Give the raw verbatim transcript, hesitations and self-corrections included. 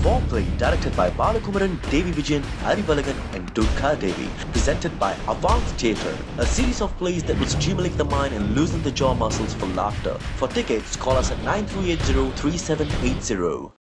Fourplay, directed by Balakumaran, Devi Vijayan, Hari Balagan and Durga Devi. Presented by Avance Theatre, a series of plays that will stimulate the mind and loosen the jaw muscles for laughter. For tickets, call us at nine three eight zero three seven eight zero.